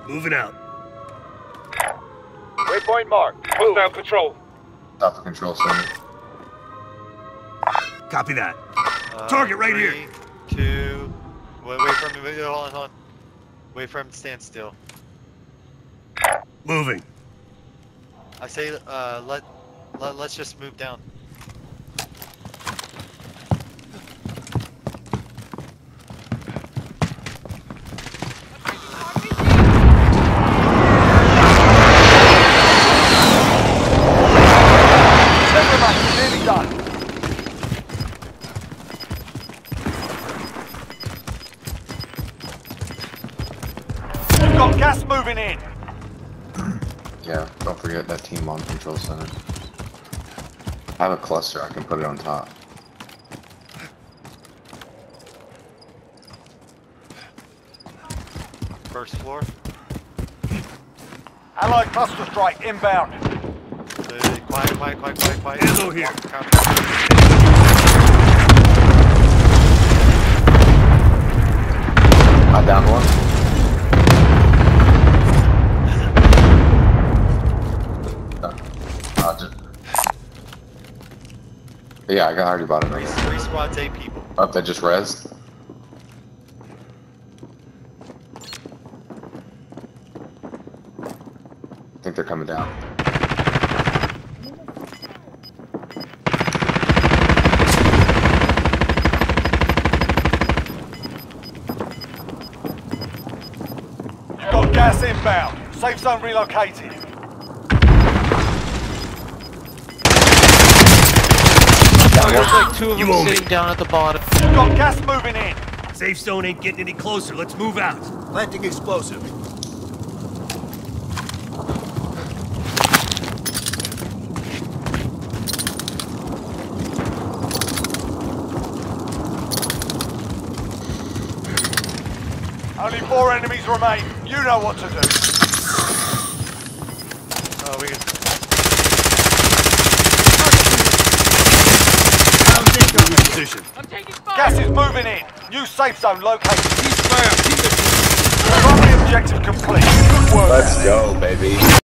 Moving out. Waypoint marked. Hostile patrol. Stop the control center. Copy that. Target right here. 3, 2. Wait for him. Hold on. Wait for him to stand still. Moving. I say, let's just move down. Nearly done. We've got gas moving in. Yeah, don't forget that team on control center. I have a cluster, I can put it on top. First floor. Allied cluster strike inbound. Quiet. Ammo here. I down one. Yeah, I already bought it. Three squads, 8 people. Oh, they just rezzed. I think they're coming down. Got gas inbound. Safe zone relocated. There's like 2 of You them owe me. sitting down at the bottom. Got gas moving in. Safe zone ain't getting any closer. Let's move out. Planting explosive. Only 4 enemies remain. You know what to do. Oh, we can. Position. Gas is moving in. New safe zone located. Primary objective complete. Good work. Let's go, baby.